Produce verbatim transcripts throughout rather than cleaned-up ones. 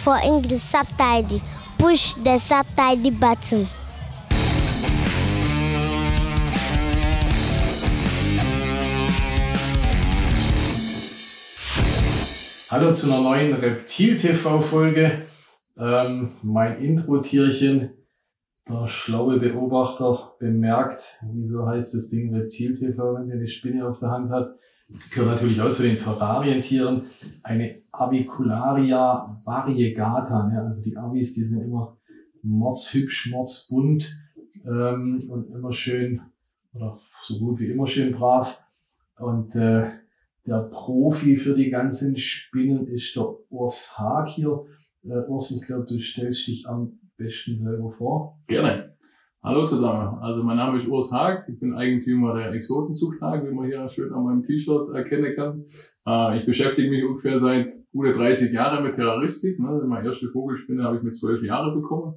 for English subtitle, push the subtitle button. Hallo zu einer neuen Reptil-T V-Folge. Ähm, mein Intro-Tierchen, der schlaue Beobachter, bemerkt, wieso heißt das Ding Reptil-T V, wenn der eine Spinne auf der Hand hat. Gehört natürlich auch zu den Terrarientieren. Eine Avicularia variegata. Ne? Also die Avis, die sind immer mordshübsch, mordsbunt ähm, und immer schön, oder so gut wie immer schön brav. Und äh, der Profi für die ganzen Spinnen ist der Urs Haag hier. Äh, Urs, ich glaube, du stellst dich am besten selber vor. Gerne. Hallo zusammen. Also mein Name ist Urs Haag. Ich bin Eigentümer der Exotenzucht Haag, wie man hier schön an meinem T-Shirt erkennen kann. Äh, ich beschäftige mich ungefähr seit gute dreißig Jahren mit Terroristik. Ne? Meine erste Vogelspinne habe ich mit zwölf Jahren bekommen.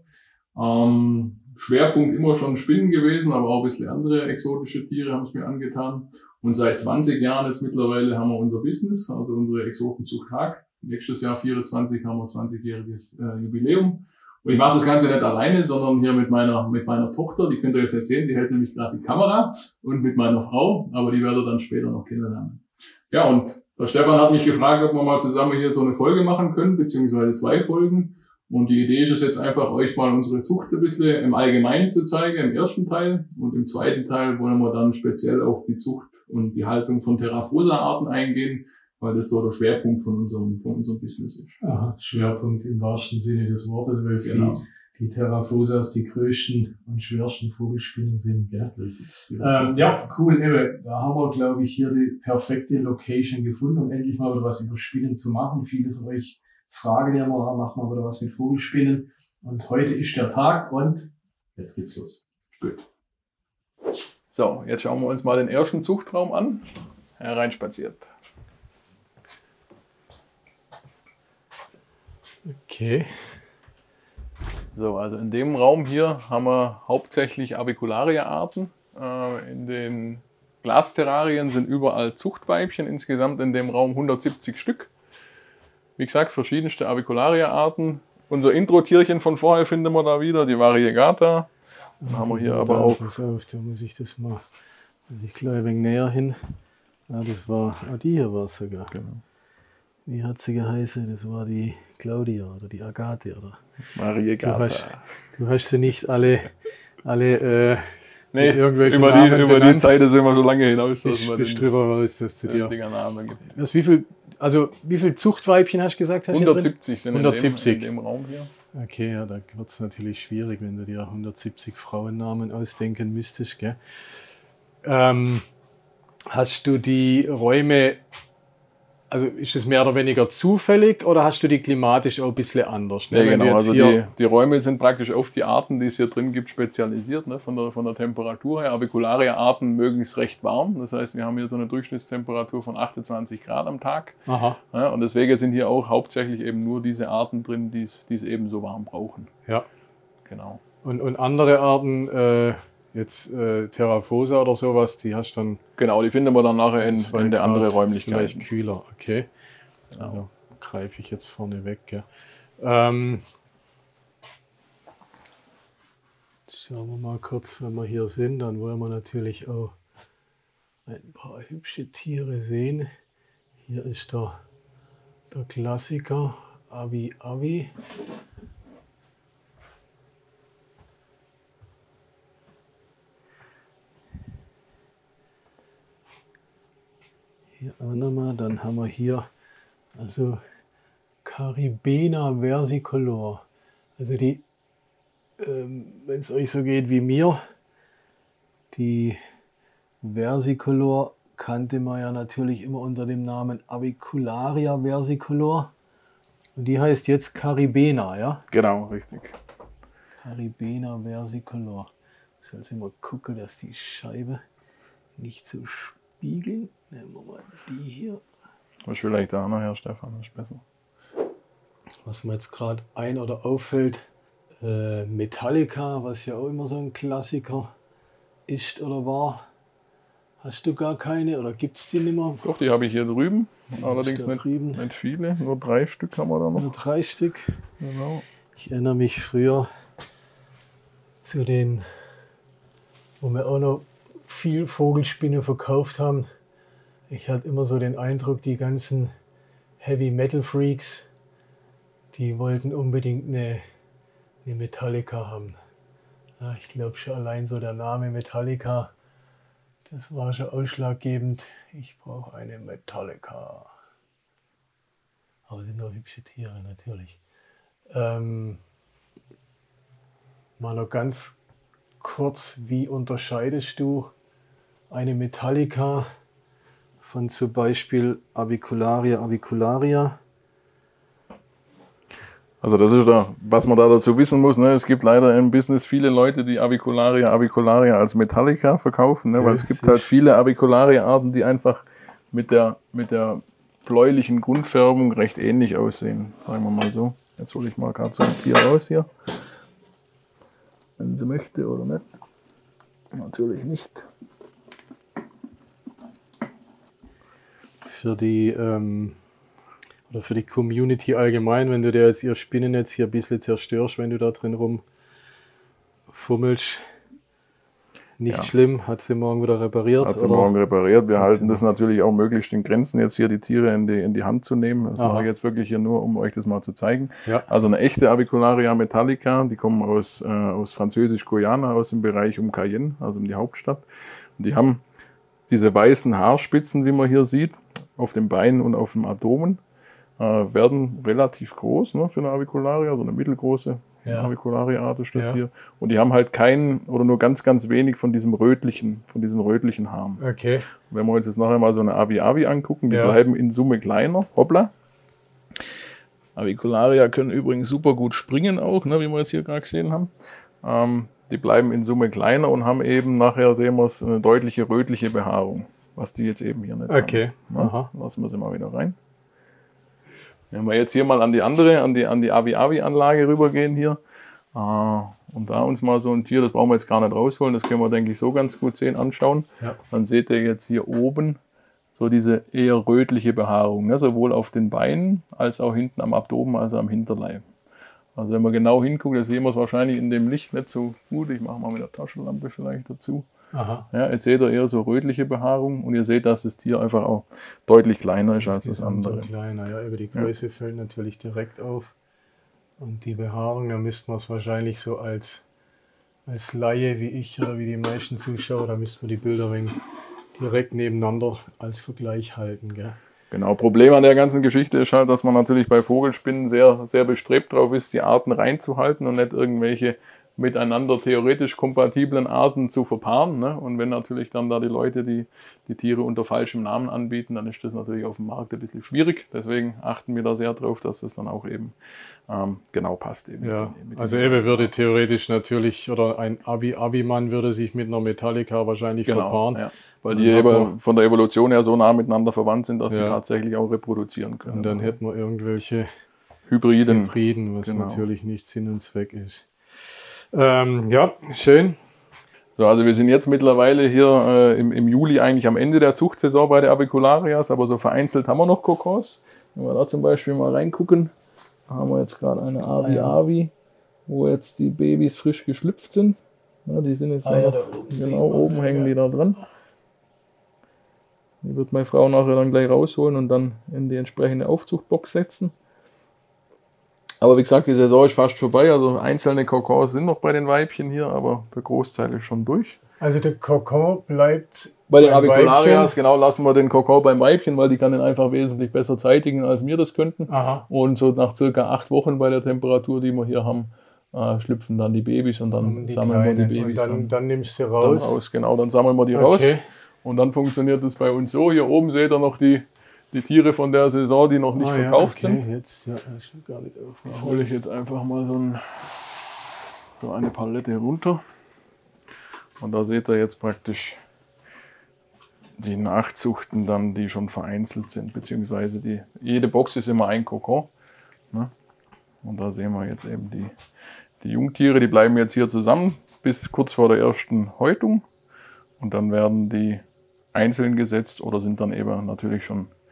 Ähm, Schwerpunkt immer schon Spinnen gewesen, aber auch ein bisschen andere exotische Tiere haben es mir angetan. Und seit zwanzig Jahren jetzt mittlerweile haben wir unser Business, also unsere Exotenzucht Haag. Nächstes Jahr vierundzwanzig haben wir zwanzigjähriges äh, Jubiläum. Und ich mache das Ganze nicht alleine, sondern hier mit meiner mit meiner Tochter, die könnt ihr jetzt erzählen, die hält nämlich gerade die Kamera, und mit meiner Frau, aber die werdet ihr dann später noch kennenlernen. Ja, und der Stefan hat mich gefragt, ob wir mal zusammen hier so eine Folge machen können, beziehungsweise zwei Folgen. Und die Idee ist es jetzt einfach, euch mal unsere Zucht ein bisschen im Allgemeinen zu zeigen, im ersten Teil. Und im zweiten Teil wollen wir dann speziell auf die Zucht und die Haltung von Terraphosa-Arten eingehen, weil das so der Schwerpunkt von unserem, von unserem Business ist. Aha, Schwerpunkt im wahrsten Sinne des Wortes, weil es genau. die, die Terraphosas die größten und schwersten Vogelspinnen sind. Gell? Richtig. Ähm, ja, cool. Eben, da haben wir, glaube ich, hier die perfekte Location gefunden, um endlich mal wieder was über Spinnen zu machen. Viele von euch fragen ja mal, machen wir wieder was mit Vogelspinnen. Und heute ist der Tag und jetzt geht's los. Gut. So, jetzt schauen wir uns mal den ersten Zuchtraum an. Hereinspaziert. Okay. So, also in dem Raum hier haben wir hauptsächlich Avicularia-Arten. Äh, in den Glasterrarien sind überall Zuchtweibchen, insgesamt in dem Raum hundertsiebzig Stück. Wie gesagt, verschiedenste Avicularia-Arten. Unser Intro-Tierchen von vorher finden wir da wieder, die Variegata. Dann haben wir hier aber auch... Pass auf, da muss ich das mal, muss ich gleich ein wenig näher hin. Ja, das war, ah, die hier war es sogar. Genau. Wie hat sie geheißen? Das war die Claudia oder die Agathe, oder? Variegata. Du hast, du hast sie nicht alle, alle äh, nee, über die, Namen über die Zeit sind wir so lange hinaus, dass man den drüber raus, dass du dir Namen gibt. Das, wie viel, also wie viel Zuchtweibchen hast du gesagt? Hast hundertsiebzig sind hundertsiebzig. In, dem, in dem Raum hier. Okay, ja, da wird es natürlich schwierig, wenn du dir hundertsiebzig Frauennamen ausdenken müsstest. Gell? Ähm, hast du die Räume, also ist das mehr oder weniger zufällig oder hast du die klimatisch auch ein bisschen anders? Ne? Ja, genau, also die, die Räume sind praktisch auf die Arten, die es hier drin gibt, spezialisiert, ne? von, der, von der Temperatur her. Avicularia-Arten mögen es recht warm, das heißt, wir haben hier so eine Durchschnittstemperatur von achtundzwanzig Grad am Tag. Aha. Ja, und deswegen sind hier auch hauptsächlich eben nur diese Arten drin, die es eben so warm brauchen. Ja. Genau. Und, und andere Arten, äh, jetzt äh, Terraphosa oder sowas, die hast du dann... Genau, die finden wir dann nachher in, in der anderen Räumlichkeit. Vielleicht kühler, okay. Genau. Also, greife ich jetzt vorne weg. Ja. Ähm, schauen wir mal kurz, wenn wir hier sind, dann wollen wir natürlich auch ein paar hübsche Tiere sehen. Hier ist der, der Klassiker Avi Avi. Hier auch nochmal, dann haben wir hier also Caribena versicolor. Also die, ähm, wenn es euch so geht wie mir, die versicolor kannte man ja natürlich immer unter dem Namen Avicularia versicolor. Und die heißt jetzt Caribena, ja? Genau, richtig. Caribena versicolor. Ich muss jetzt immer gucken, dass die Scheibe nicht so spiegeln. Nehmen wir mal die hier. Was vielleicht da nachher, Stefan, das ist besser. Was mir jetzt gerade ein- oder auffällt, äh, Metallica, was ja auch immer so ein Klassiker ist oder war. Hast du gar keine oder gibt es die nicht mehr? Doch, die habe ich hier drüben. allerdings nicht, nicht viele, nur drei Stück haben wir da noch. Nur drei Stück. Genau. Ich erinnere mich früher zu den, wo wir auch noch viel Vogelspinne verkauft haben. Ich hatte immer so den Eindruck, die ganzen Heavy Metal Freaks, die wollten unbedingt eine, eine Metallica haben. Ja, ich glaube schon allein so der Name Metallica, das war schon ausschlaggebend. Ich brauche eine Metallica. Aber sind nur hübsche Tiere, natürlich. Ähm, mal noch ganz kurz, wie unterscheidest du eine Metallica von zum Beispiel Avicularia avicularia? Also das ist da, was man da dazu wissen muss. Ne? Es gibt leider im Business viele Leute, die Avicularia avicularia als Metallica verkaufen, ne? Weil ja, es gibt halt viele Avicularia-Arten, die einfach mit der, mit der bläulichen Grundfärbung recht ähnlich aussehen, sagen wir mal so. Jetzt hole ich mal gerade so ein Tier raus hier, wenn sie möchte oder nicht. Natürlich nicht. Für die ähm, oder für die Community allgemein, wenn du dir jetzt ihr Spinnennetz hier ein bisschen zerstörst, wenn du da drin rumfummelst. Nicht ja. schlimm, hat sie morgen wieder repariert? Hat sie oder? morgen repariert. Wir halten das natürlich auch möglichst in Grenzen, jetzt hier die Tiere in die, in die Hand zu nehmen. Das Aha. mache ich jetzt wirklich hier nur, um euch das mal zu zeigen. Ja. Also eine echte Avicularia metallica, die kommen aus, äh, aus Französisch-Guyana, aus dem Bereich um Cayenne, also um die Hauptstadt. Und die haben diese weißen Haarspitzen, wie man hier sieht, auf den Beinen und auf dem Abdomen, äh, werden relativ groß, ne, für eine Avicularia, also eine mittelgroße ja. Avicularia-Art ist das ja. hier. Und die haben halt keinen oder nur ganz, ganz wenig von diesem rötlichen, von diesen rötlichen Haaren. Okay. Wenn wir uns jetzt nachher mal so eine Avi-Avi angucken, die ja. bleiben in Summe kleiner. Hoppla. Avicularia können übrigens super gut springen auch, ne, wie wir jetzt hier gerade gesehen haben. Ähm, die bleiben in Summe kleiner und haben eben nachher, sehen wir es, eine deutliche rötliche Behaarung, was die jetzt eben hier nicht okay. haben. Okay. Lassen wir sie mal wieder rein. Wenn wir jetzt hier mal an die andere, an die, an die Avi-Avi-Anlage rübergehen hier äh, und da uns mal so ein Tier, das brauchen wir jetzt gar nicht rausholen, das können wir, denke ich, so ganz gut sehen, anschauen. Ja. Dann seht ihr jetzt hier oben so diese eher rötliche Behaarung, ne? Sowohl auf den Beinen als auch hinten am Abdomen, also am Hinterleib. Also wenn man genau hinguckt, dann sehen wir es wahrscheinlich in dem Licht nicht so gut. Ich mache mal mit der Taschenlampe vielleicht dazu. Aha. Ja, jetzt seht ihr eher so rötliche Behaarung und ihr seht, dass das Tier einfach auch deutlich kleiner ist als das andere. Kleiner, ja, über die Größe ja. fällt natürlich direkt auf. Und die Behaarung, da müsste man es wahrscheinlich so als, als Laie wie ich oder wie die meisten Zuschauer, da müsste man die Bilder direkt nebeneinander als Vergleich halten. Gell? Genau, Problem an der ganzen Geschichte ist halt, dass man natürlich bei Vogelspinnen sehr, sehr bestrebt drauf ist, die Arten reinzuhalten und nicht irgendwelche miteinander theoretisch kompatiblen Arten zu verpaaren. Ne? Und wenn natürlich dann da die Leute die, die Tiere unter falschem Namen anbieten, dann ist das natürlich auf dem Markt ein bisschen schwierig. Deswegen achten wir da sehr drauf, dass das dann auch eben ähm, genau passt. Eben ja, mit also eben würde theoretisch natürlich, oder ein Avi-Avi-Mann würde sich mit einer Metallica wahrscheinlich genau, verpaaren. Ja. Weil die eben von der Evolution her so nah miteinander verwandt sind, dass ja. sie tatsächlich auch reproduzieren können. Und dann hätten wir irgendwelche Hybriden, Hybriden was genau. natürlich nicht Sinn und Zweck ist. Ähm, ja, schön. So, also wir sind jetzt mittlerweile hier äh, im, im Juli eigentlich am Ende der Zuchtsaison bei der Avicularias, aber so vereinzelt haben wir noch Kokos. Wenn wir da zum Beispiel mal reingucken, da haben wir jetzt gerade eine Avi-Avi, wo jetzt die Babys frisch geschlüpft sind. Ja, die sind jetzt ah, ja, noch, oben genau oben hängen ja. die da dran. Die wird meine Frau nachher dann gleich rausholen und dann in die entsprechende Aufzuchtbox setzen. Aber wie gesagt, die Saison ist fast vorbei, also einzelne Kokons sind noch bei den Weibchen hier, aber der Großteil ist schon durch. Also der Kokon bleibt bei den Avicularias, genau, lassen wir den Kokon beim Weibchen, weil die kann den einfach wesentlich besser zeitigen, als wir das könnten. Aha. Und so nach circa acht Wochen bei der Temperatur, die wir hier haben, äh, schlüpfen dann die Babys und dann sammeln Kleine. wir die Babys. Und dann, dann nimmst du sie raus? Dann raus, genau, dann sammeln wir die okay. raus. Und dann funktioniert das bei uns so, hier oben seht ihr noch die Die Tiere von der Saison, die noch nicht ah, verkauft ja, okay. sind. Jetzt, ja, ich gar nicht auf. Da hole ich jetzt einfach mal so, ein, so eine Palette runter. Und da seht ihr jetzt praktisch die Nachzuchten dann, die schon vereinzelt sind. Beziehungsweise die, jede Box ist immer ein Kokon. Ne? Und da sehen wir jetzt eben die, die Jungtiere, die bleiben jetzt hier zusammen bis kurz vor der ersten Häutung. Und dann werden die einzeln gesetzt oder sind dann eben natürlich schon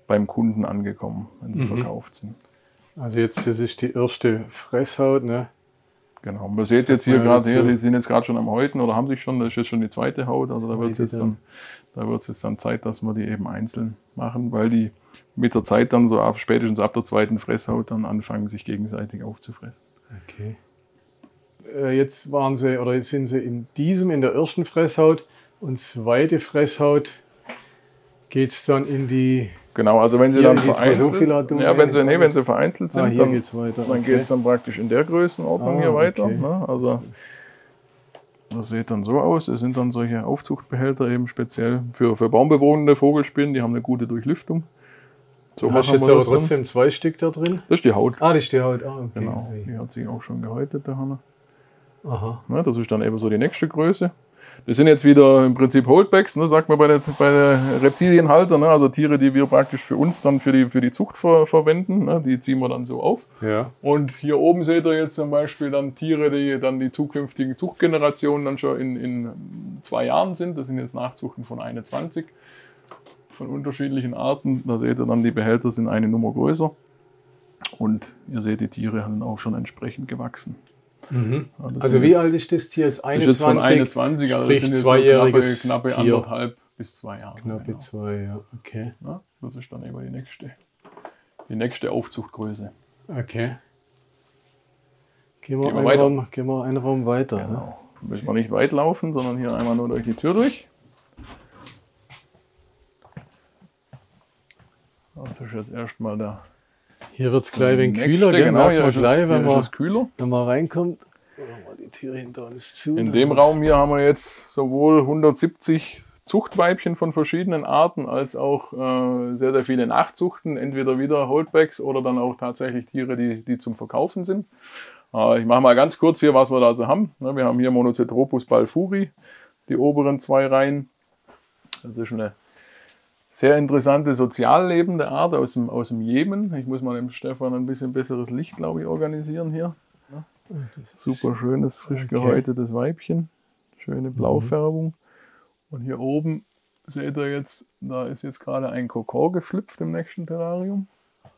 beim Kunden angekommen, wenn sie Mhm. verkauft sind. Also jetzt, das ist die erste Fresshaut, ne? Genau, man sieht jetzt hier gerade hier, die sind jetzt gerade schon am Häuten oder haben sich schon, das ist jetzt schon die zweite Haut, also da wird es jetzt dann, da wird es jetzt dann Zeit, dass wir die eben einzeln machen, weil die mit der Zeit dann so ab, spätestens ab der zweiten Fresshaut dann anfangen, sich gegenseitig aufzufressen. Okay. Äh, jetzt waren sie, oder jetzt sind sie in diesem, in der ersten Fresshaut und zweite Fresshaut geht es dann in die... Genau, also wenn sie Hier dann in die vereinzelt, Drosophila-Domäne. ja, wenn sie, nee, wenn sie vereinzelt sind, Ah, hier dann, geht's weiter. dann Okay. geht es dann praktisch in der Größenordnung Ah, hier weiter. okay. Ne? Also das sieht dann so aus, es sind dann solche Aufzuchtbehälter eben speziell für, für baumbewohnende Vogelspinnen, die haben eine gute Durchlüftung. So Du hast machen jetzt wir aber das dann. trotzdem zwei Stück da drin? Das ist die Haut. Ah, das ist die Haut. Ah, okay. Genau, die hat sich auch schon gehäutet, der Hanna. Aha. Ne, das ist dann eben so die nächste Größe. Das sind jetzt wieder im Prinzip Holdbacks, ne, sagt man bei der, bei der Reptilienhalter, ne, also Tiere, die wir praktisch für uns dann für die, für die Zucht ver, verwenden, ne, die ziehen wir dann so auf. Ja. Und hier oben seht ihr jetzt zum Beispiel dann Tiere, die dann die zukünftigen Zuchtgenerationen dann schon in, in zwei Jahren sind. Das sind jetzt Nachzuchten von einundzwanzig von unterschiedlichen Arten. Da seht ihr dann, die Behälter sind eine Nummer größer. Und ihr seht, die Tiere haben auch schon entsprechend gewachsen. Mhm. Ja, das Also sind wie jetzt- alt ist das Tier jetzt? Das ist jetzt von einundzwanzig? einundzwanzig, also das sprich sind jetzt so zweijähriges knappe, knappe Tier. anderthalb bis zwei Jahre. Knappe genau. zwei, ja. Okay. Ja, das ist dann eben die nächste, die nächste Aufzuchtgröße. Okay. Gehen wir, Gehen wir einen, weiter. Raum, gehen wir einen Raum weiter. Ne? Genau. Müssen wir nicht weit laufen, sondern hier einmal nur durch die Tür durch. Das ist jetzt erstmal der Hier wird es gleich ein wenig nächste, kühler, gell? genau, Merkt hier man ist, es, gleich, hier wenn ist man, es kühler. wenn man reinkommt. Machen wir die Tür hinter uns zu. In Das dem ist- Raum hier haben wir jetzt sowohl hundertsiebzig Zuchtweibchen von verschiedenen Arten als auch äh, sehr, sehr viele Nachzuchten, entweder wieder Holdbacks oder dann auch tatsächlich Tiere, die, die zum Verkaufen sind. Äh, ich mache mal ganz kurz hier, was wir da so haben. Ne, wir haben hier Monocetropus balfouri, die oberen zwei Reihen. Das ist eine sehr interessante sozial lebende Art aus dem, aus dem Jemen. Ich muss mal dem Stefan ein bisschen besseres Licht, glaube ich, organisieren hier. Super schönes, frisch Okay. gehäutetes Weibchen. Schöne Blaufärbung. Und hier oben seht ihr jetzt, da ist jetzt gerade ein Kokon geschlüpft im nächsten Terrarium.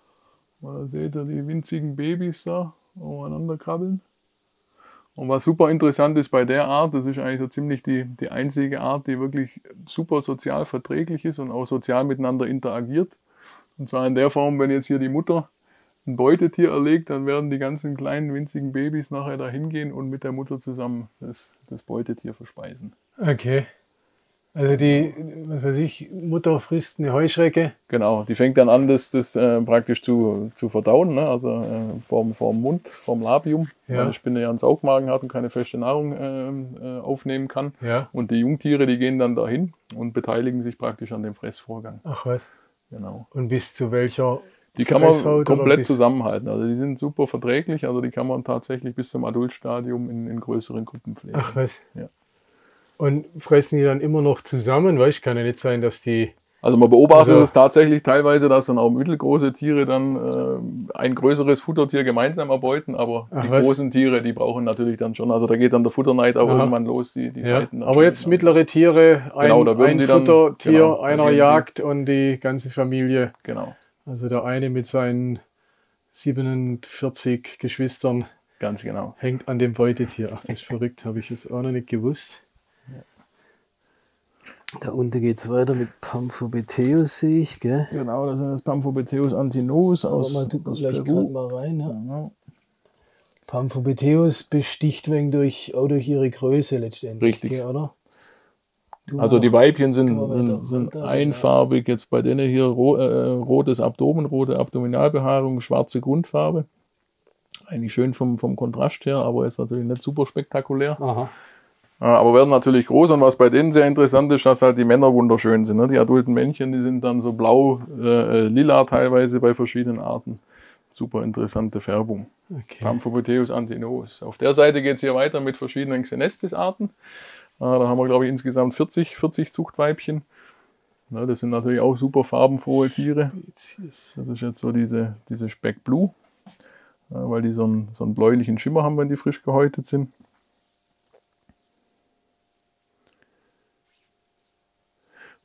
Da seht ihr die winzigen Babys da umeinander krabbeln. Und was super interessant ist bei der Art, das ist eigentlich so ziemlich die, die einzige Art, die wirklich super sozial verträglich ist und auch sozial miteinander interagiert. Und zwar in der Form, wenn jetzt hier die Mutter ein Beutetier erlegt, dann werden die ganzen kleinen winzigen Babys nachher da hingehen und mit der Mutter zusammen das, das Beutetier verspeisen. Okay. Also die, was weiß ich, Mutter frisst eine Heuschrecke. Genau, die fängt dann an, das, das äh, praktisch zu, zu verdauen, ne? Also äh, vorm, vorm Mund, vorm Labium, Ja. weil die Spinne ja einen Saugmagen hat und keine feste Nahrung äh, äh, aufnehmen kann. Ja. Und die Jungtiere, die gehen dann dahin und beteiligen sich praktisch an dem Fressvorgang. Ach was. Genau. Und bis zu welcher Die kann man Fresshaut oder komplett bis- zusammenhalten. Also die sind super verträglich, also die kann man tatsächlich bis zum Adultstadium in, in größeren Gruppen pflegen. Ach was. Ja. Und fressen die dann immer noch zusammen? Weißt, kann ja nicht sein, dass die... Also man beobachtet Also- es tatsächlich teilweise, dass dann auch mittelgroße Tiere dann äh, ein größeres Futtertier gemeinsam erbeuten, aber Ach, die was? großen Tiere, die brauchen natürlich dann schon, also da geht dann der Futterneid auch Aha. irgendwann los, die, die Ja. fighten dann Aber schon jetzt miteinander. mittlere Tiere, ein, Genau, da würden ein die dann- Futtertier, genau, da einer gehen die- jagt und die ganze Familie. Genau, Also der eine mit seinen siebenundvierzig Geschwistern ganz genau. hängt an dem Beutetier. Ach, das ist verrückt, habe ich jetzt auch noch nicht gewusst. Da unten geht es weiter mit Pamphobeteus, sehe ich, gell? Genau, das sind das Pamphobeteus antinous aus, Aber mal, tu aus gleich Peru. gerade mal rein. Ja. Genau. Pamphobeteus besticht wegen durch, auch durch ihre Größe letztendlich. Richtig. Gell, oder? Du Also mal- die Weibchen sind, tu mal weiter sind, sind runter, einfarbig, jetzt bei denen hier ro äh, rotes Abdomen, rote Abdominalbehaarung, schwarze Grundfarbe. Eigentlich schön vom, vom Kontrast her, aber ist natürlich nicht super spektakulär. Aha. Ja, aber werden natürlich groß, und was bei denen sehr interessant ist, dass halt die Männer wunderschön sind. Ne? Die adulten Männchen, die sind dann so blau, äh, lila teilweise bei verschiedenen Arten. Super interessante Färbung. Okay. Pamphobeteus antinous. Auf der Seite geht es hier weiter mit verschiedenen Xenestis-Arten. Äh, da haben wir, glaube ich, insgesamt vierzig, vierzig Zuchtweibchen. Ja, das sind natürlich auch super farbenfrohe Tiere. Das ist jetzt so diese, diese Speck Blue, ja, weil die so einen, so einen bläulichen Schimmer haben, wenn die frisch gehäutet sind.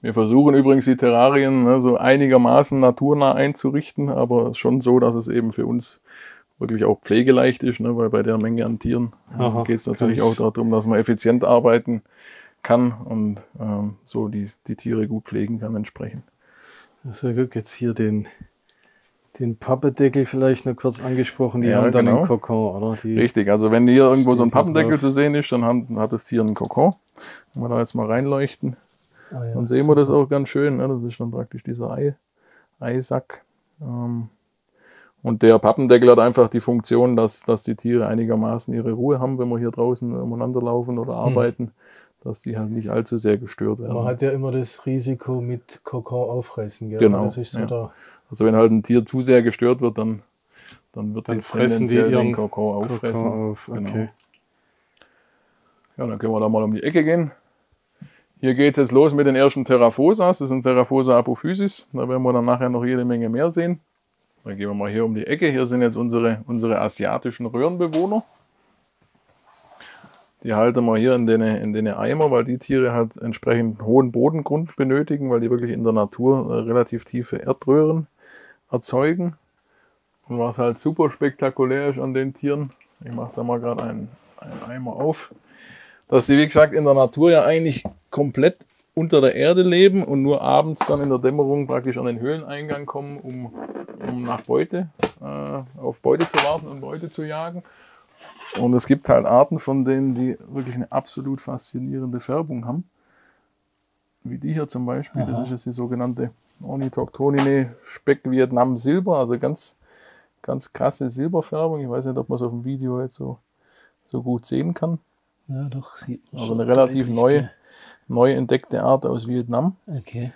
Wir versuchen übrigens die Terrarien ne, so einigermaßen naturnah einzurichten, aber es ist schon so, dass es eben für uns wirklich auch pflegeleicht ist, ne, weil bei der Menge an Tieren geht es natürlich auch darum, dass man effizient arbeiten kann und ähm, so die, die Tiere gut pflegen kann entsprechend. Also jetzt hier den, den Pappendeckel vielleicht noch kurz angesprochen, die ja, haben dann genau. einen Kokon, oder? Die Richtig, also wenn hier irgendwo so ein Pappendeckel drauf. zu sehen ist, dann haben, hat das Tier einen Kokon. Wenn wir da jetzt mal reinleuchten, Ah, ja, dann sehen super. wir das auch ganz schön. Ne? Das ist dann praktisch dieser Ei, Eisack. Ähm, und der Pappendeckel hat einfach die Funktion, dass, dass die Tiere einigermaßen ihre Ruhe haben, wenn wir hier draußen umeinander laufen oder arbeiten, hm. dass die halt nicht allzu sehr gestört werden. Man hat ja immer das Risiko mit Kokon aufreißen. Gell? Genau. Das ist so ja. der Also wenn halt ein Tier zu sehr gestört wird, dann, dann wird dann die fressen die tendenziell ihren den Kokon auffressen. Kokon auf. Okay. Genau. Ja, dann können wir da mal um die Ecke gehen. Hier geht es los mit den ersten Theraphosas. Das sind Theraphosa apophysis. Da werden wir dann nachher noch jede Menge mehr sehen. Dann gehen wir mal hier um die Ecke. Hier sind jetzt unsere, unsere asiatischen Röhrenbewohner. Die halten wir hier in den, in den Eimer, weil die Tiere halt entsprechend hohen Bodengrund benötigen, weil die wirklich in der Natur äh, relativ tiefe Erdröhren erzeugen. Und was halt super spektakulär ist an den Tieren, ich mache da mal gerade einen, einen Eimer auf, dass sie, wie gesagt, in der Natur ja eigentlich komplett unter der Erde leben und nur abends dann in der Dämmerung praktisch an den Höhleneingang kommen, um, um nach Beute, äh, auf Beute zu warten und Beute zu jagen. Und es gibt halt Arten von denen, die wirklich eine absolut faszinierende Färbung haben. Wie die hier zum Beispiel, Aha. das ist jetzt die sogenannte Ornithoctonine Speck Vietnam Silber, also ganz, ganz krasse Silberfärbung. Ich weiß nicht, ob man es auf dem Video jetzt so, so gut sehen kann. Ja, doch, sieht man. Also eine relativ neue, neu entdeckte Art aus Vietnam. Okay.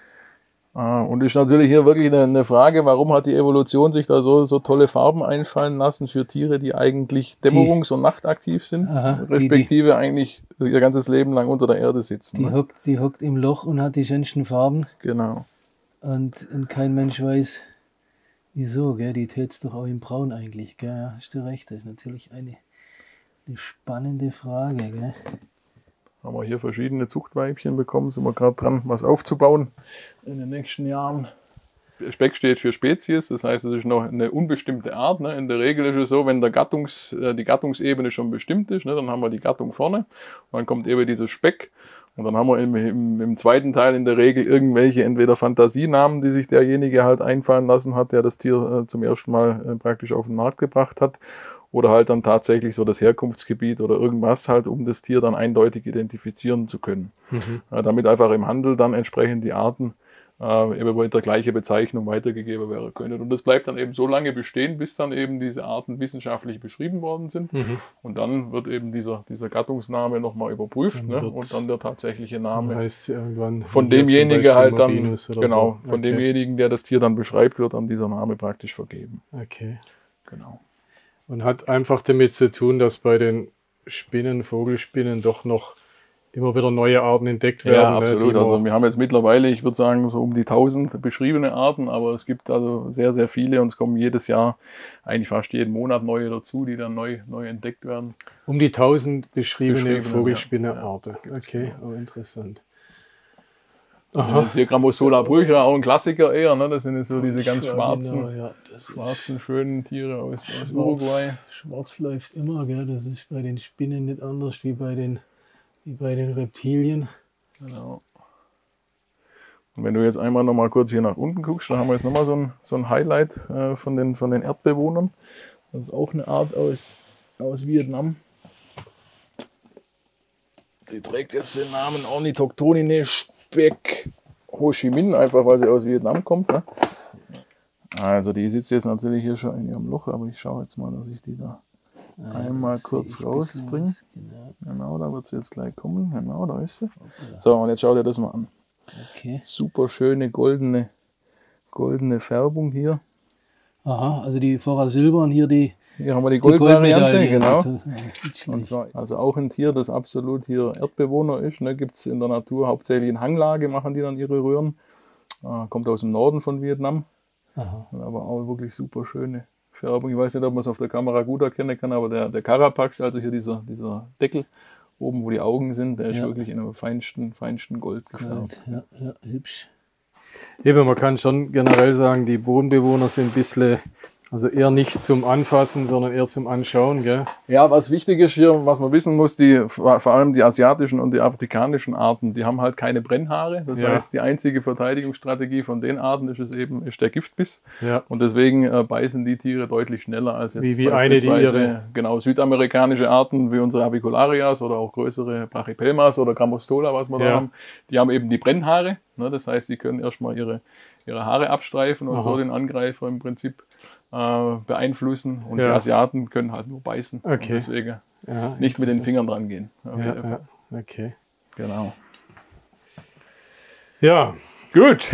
Und ist natürlich hier wirklich eine, eine Frage, warum hat die Evolution sich da so, so tolle Farben einfallen lassen für Tiere, die eigentlich dämmerungs- und nachtaktiv sind, Aha, respektive die, die, eigentlich ihr ganzes Leben lang unter der Erde sitzen. Die, ne? hockt, die hockt im Loch und hat die schönsten Farben. Genau. Und, und kein Mensch weiß, wieso, gell? Die täte es doch auch im Braun eigentlich, gell? Ja, hast du recht, das ist natürlich eine, eine spannende Frage, gell? Haben wir hier verschiedene Zuchtweibchen bekommen, sind wir gerade dran, was aufzubauen in den nächsten Jahren. Speck steht für Spezies, das heißt, es ist noch eine unbestimmte Art. Ne? In der Regel ist es so, wenn der Gattungs, äh, die Gattungsebene schon bestimmt ist, ne, dann haben wir die Gattung vorne und dann kommt eben dieses Speck. Und dann haben wir im, im, im zweiten Teil in der Regel irgendwelche entweder Fantasienamen, die sich derjenige halt einfallen lassen hat, der das Tier äh, zum ersten Mal äh, praktisch auf den Markt gebracht hat. Oder halt dann tatsächlich so das Herkunftsgebiet oder irgendwas halt, um das Tier dann eindeutig identifizieren zu können. Mhm. Äh, damit einfach im Handel dann entsprechend die Arten äh, eben mit der gleichen Bezeichnung weitergegeben werden können. Und das bleibt dann eben so lange bestehen, bis dann eben diese Arten wissenschaftlich beschrieben worden sind. Mhm. Und dann wird eben dieser, dieser Gattungsname nochmal überprüft, ne? Und dann der tatsächliche Name heißt irgendwann von demjenigen halt dann, genau, so. Von Okay. demjenigen, der das Tier dann beschreibt, wird dann dieser Name praktisch vergeben. Okay. Genau. Und hat einfach damit zu tun, dass bei den Spinnen, Vogelspinnen doch noch immer wieder neue Arten entdeckt werden. Ja, absolut. Ne, also wir haben jetzt mittlerweile, ich würde sagen, so um die tausend beschriebene Arten, aber es gibt also sehr, sehr viele und es kommen jedes Jahr, eigentlich fast jeden Monat neue dazu, die dann neu, neu entdeckt werden. Um die tausend beschriebene, beschriebene Vogelspinne-Arten. Ja. Okay, oh, interessant. Also hier Grammosola brücha, auch ein Klassiker eher, ne? Das sind jetzt so diese ganz schwarzen, genau, ja. schwarzen, schönen Tiere aus, aus Uruguay. Schwarz läuft immer, gell? Das ist bei den Spinnen nicht anders wie bei den, wie bei den Reptilien. Genau. Und wenn du jetzt einmal noch mal kurz hier nach unten guckst, dann haben wir jetzt nochmal so ein, so ein Highlight äh, von, den, von den Erdbewohnern. Das ist auch eine Art aus, aus Vietnam. Die trägt jetzt den Namen Ornithoctonine Speck Ho Chi Minh, einfach weil sie aus Vietnam kommt. Ne? Also die sitzt jetzt natürlich hier schon in ihrem Loch, aber ich schaue jetzt mal, dass ich die da ja, einmal kurz rausbringe. Genau. genau, da wird sie jetzt gleich kommen. Genau, da ist sie. Okay. So, und jetzt schau dir das mal an. Okay. Super schöne goldene, goldene Färbung hier. Aha, also die vorher Silber und hier die Hier haben wir die Goldvariante, Gold genau. Also, ja, und zwar also auch ein Tier, das absolut hier Erdbewohner ist. Ne, gibt es in der Natur hauptsächlich in Hanglage, machen die dann ihre Röhren. Äh, kommt aus dem Norden von Vietnam. Aha. Aber auch wirklich super schöne Färbung. Ich weiß nicht, ob man es auf der Kamera gut erkennen kann, aber der, der Carapax, also hier dieser, dieser Deckel oben wo die Augen sind, der ist Ja. wirklich in einem feinsten, feinsten Gold gefärbt. Ja, ja, hübsch. Eben, man kann schon generell sagen, die Bodenbewohner sind ein bisschen, also eher nicht zum Anfassen, sondern eher zum Anschauen, gell? Ja, was wichtig ist hier, was man wissen muss, die, vor allem die asiatischen und die afrikanischen Arten, die haben halt keine Brennhaare. Das Ja. heißt, die einzige Verteidigungsstrategie von den Arten ist es eben ist der Giftbiss. Ja. Und deswegen äh, beißen die Tiere deutlich schneller als jetzt Wie- wie eine, die beispielsweise, ihre- genau, südamerikanische Arten wie unsere Avicularias oder auch größere Brachypelmas oder Grammostola, was wir Ja. da haben. Die haben eben die Brennhaare. Ne? Das heißt, sie können erstmal ihre, ihre Haare abstreifen und Aha. so den Angreifer im Prinzip äh, beeinflussen. Und Ja. die Asiaten können halt nur beißen. Okay. Und deswegen Ja, nicht mit den Fingern dran gehen. Auf jeden ja, Fall. ja, okay. Genau. Ja, Gut.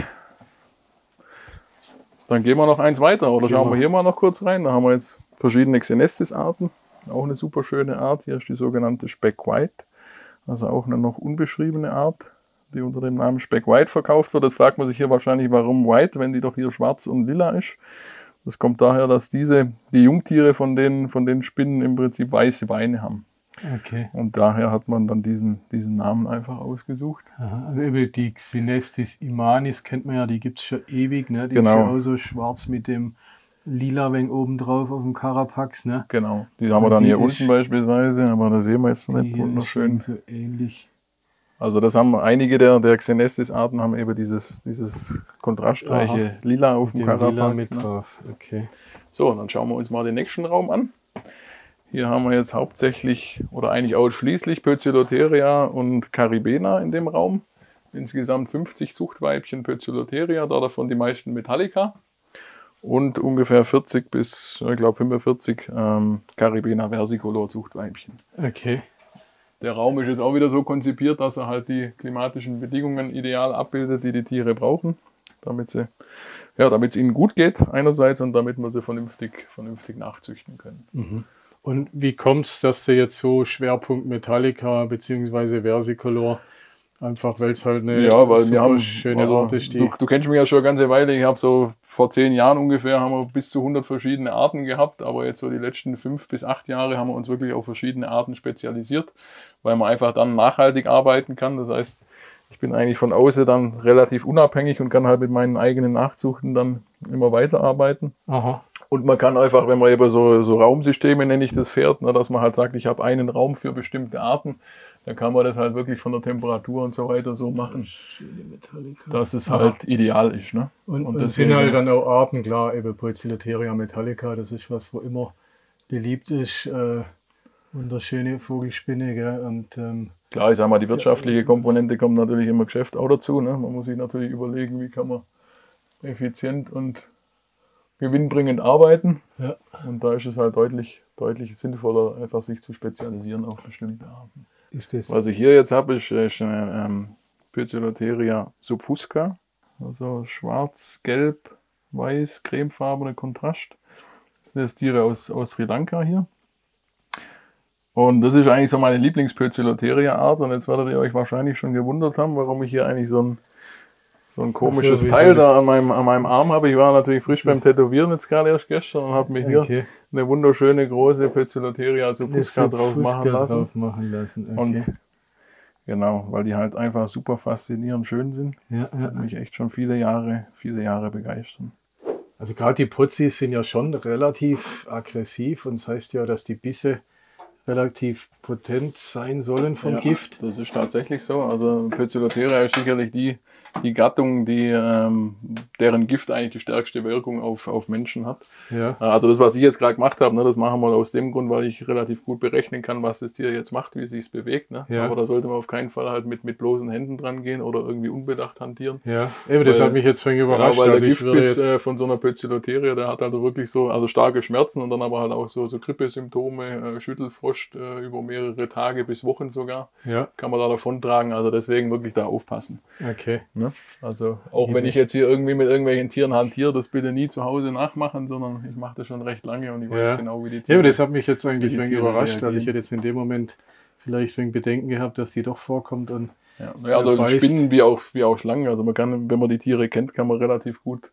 Dann gehen wir noch eins weiter. Oder Gehen schauen wir wir. hier mal noch kurz rein. Da haben wir jetzt verschiedene Xenestis-Arten. Auch eine super schöne Art. Hier ist die sogenannte Speck White. Also auch eine noch unbeschriebene Art, die unter dem Namen Speck White verkauft wird. Jetzt fragt man sich hier wahrscheinlich, warum White, wenn die doch hier schwarz und lila ist. Das kommt daher, dass diese, die Jungtiere von den, von den Spinnen im Prinzip weiße Beine haben. okay. Und daher hat man dann diesen, diesen Namen einfach ausgesucht. Aha, also eben die Xenestis imanis kennt man ja, die gibt es schon ewig, ne? Die Genau. ist ja auch so schwarz mit dem lila Weng oben drauf auf dem Carapax, ne? Genau. Die haben wir Und dann die hier ist- unten beispielsweise, aber da sehen wir jetzt Die nicht hier wunderschön. ist so ähnlich. Also das haben einige der, der Xenestis-Arten haben eben dieses, dieses kontrastreiche Lila auf dem Dem lila Carapax. mit Ne? drauf, okay. So, dann schauen wir uns mal den nächsten Raum an. Hier haben wir jetzt hauptsächlich oder eigentlich ausschließlich Poecilotheria und Caribena in dem Raum. Insgesamt fünfzig Zuchtweibchen Poecilotheria, da davon die meisten Metallica. Und ungefähr vierzig bis, ich glaube fünfundvierzig ähm, Caribena versicolor Zuchtweibchen. Okay. Der Raum ist jetzt auch wieder so konzipiert, dass er halt die klimatischen Bedingungen ideal abbildet, die die Tiere brauchen, damit sie, ja, damit es ihnen gut geht einerseits und damit wir sie vernünftig, vernünftig nachzüchten können. Mhm. Und wie kommt es, dass du jetzt so Schwerpunkt Metallica bzw. Versicolor, einfach weil es halt eine Ja, weil wir super haben, schöne also, Art ist, die du, du kennst mich ja schon eine ganze Weile, ich habe so vor zehn Jahren ungefähr, haben wir bis zu hundert verschiedene Arten gehabt, aber jetzt so die letzten fünf bis acht Jahre haben wir uns wirklich auf verschiedene Arten spezialisiert, weil man einfach dann nachhaltig arbeiten kann. Das heißt, ich bin eigentlich von außen dann relativ unabhängig und kann halt mit meinen eigenen Nachzuchten dann immer weiterarbeiten. Aha. Und man kann einfach, wenn man eben so, so Raumsysteme, nenne ich das, fährt, ne, dass man halt sagt, ich habe einen Raum für bestimmte Arten, dann kann man das halt wirklich von der Temperatur und so weiter so machen, dass es halt ideal ist. Ne? Und, und, Und sind deswegen- halt dann auch Arten, klar, eben Poecilotheria metallica, das ist was, wo immer beliebt ist. Äh, wunderschöne Vogelspinne, gell? Und ähm, Klar, ich sag mal, die wirtschaftliche Komponente kommt natürlich im Geschäft auch dazu. Ne? Man muss sich natürlich überlegen, wie kann man effizient und gewinnbringend arbeiten. ja. Und da ist es halt deutlich, deutlich sinnvoller, einfach sich zu spezialisieren auf bestimmte Arten. ist das. Was ich hier jetzt habe, ist, ist eine ähm, Poecilotheria subfusca, also schwarz, gelb, weiß, cremefarbene Kontrast. Das sind jetzt Tiere aus, aus Sri Lanka hier. Und das ist eigentlich so meine Lieblings-Poecilotheria-Art. Und jetzt werdet ihr euch wahrscheinlich schon gewundert haben, warum ich hier eigentlich so ein, so ein komisches Ach so, wie Teil soll- da an meinem, an meinem Arm habe. Ich war natürlich frisch beim Tätowieren jetzt gerade erst gestern und habe mir hier Okay. eine wunderschöne große Poecilotheria subfusca Das drauf machen Fuska lassen. drauf machen lassen. Okay. Und genau, weil die halt einfach super faszinierend schön sind. ja, ja. Und mich echt schon viele Jahre, viele Jahre begeistern. Also gerade die Pozis sind ja schon relativ aggressiv und das heißt ja, dass die Bisse relativ potent sein sollen vom Ja, Gift. Das ist tatsächlich so. Also Poecilotheria ist sicherlich die, die Gattung, die, ähm, deren Gift eigentlich die stärkste Wirkung auf, auf Menschen hat. Ja, Also das, was ich jetzt gerade gemacht habe, ne, das machen wir aus dem Grund, weil ich relativ gut berechnen kann, was das Tier jetzt macht, wie es sich bewegt. Ne? Ja. Aber da sollte man auf keinen Fall halt mit, mit bloßen Händen dran gehen oder irgendwie unbedacht hantieren. ja. Eben, das Weil- hat mich jetzt vorhin überrascht. Genau, weil also der ich würde Giftbiss jetzt, äh, von so einer Poecilotheria, der hat also wirklich so also starke Schmerzen und dann aber halt auch so, so Grippesymptome, äh, Schüttelfrost äh, über mehrere Tage bis Wochen sogar, ja, kann man da davon tragen. Also deswegen wirklich da aufpassen. okay. Ne? Also auch Eben. wenn ich jetzt hier irgendwie mit irgendwelchen Tieren hantiere, das bitte nie zu Hause nachmachen, sondern ich mache das schon recht lange und ich weiß Ja. genau, wie die Ja, Tiere... aber das hat mich jetzt eigentlich die ein wenig Tiere überrascht. Also ich reagieren. hätte jetzt in dem Moment vielleicht wegen Bedenken gehabt, dass die doch vorkommt. Und Ja, naja, also beißt. Spinnen wie auch, wie auch Schlangen. Also man kann, wenn man die Tiere kennt, kann man relativ gut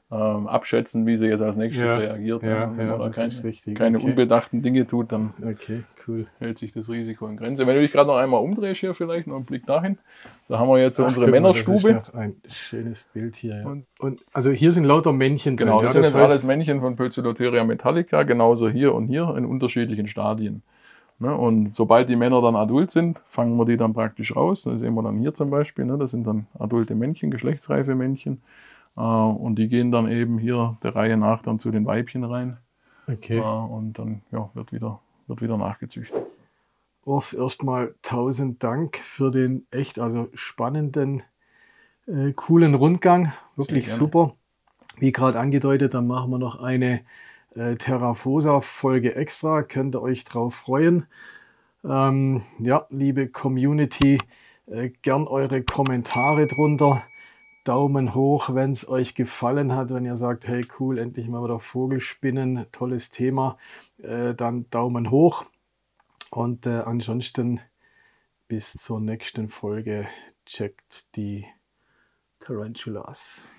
ähm, abschätzen, wie sie jetzt als nächstes Ja, reagiert. ja, Wenn ja, man da das keine, ist richtig. keine Okay. unbedachten Dinge tut, dann Okay, cool. hält sich das Risiko in Grenze. Wenn du dich gerade noch einmal umdrehst hier vielleicht, noch einen Blick dahin, da haben wir jetzt so Ach, unsere guck mal, Männerstube. Das ist ja ein schönes Bild hier. Ja. Und, und also hier sind lauter Männchen drin. Genau, das ja, sind das jetzt alles heißt, Männchen von Poecilotheria metallica, genauso hier und hier in unterschiedlichen Stadien. Ne, und sobald die Männer dann adult sind, fangen wir die dann praktisch raus. Das sehen wir dann hier zum Beispiel. Ne, das sind dann adulte Männchen, geschlechtsreife Männchen. Äh, und die gehen dann eben hier der Reihe nach dann zu den Weibchen rein. okay. Äh, und dann ja, wird, wieder, wird wieder nachgezüchtet. Urs, erstmal tausend Dank für den echt also spannenden, äh, coolen Rundgang. Wirklich Sehr gerne. super. Wie gerade angedeutet, dann machen wir noch eine äh, Terrafosa-Folge extra. Könnt ihr euch drauf freuen. Ähm, ja, liebe Community, äh, gern eure Kommentare drunter. Daumen hoch, wenn es euch gefallen hat. Wenn ihr sagt, hey cool, endlich mal wieder Vogelspinnen, tolles Thema, äh, dann Daumen hoch. Und äh, ansonsten bis zur nächsten Folge. Checkt die Tarantulas.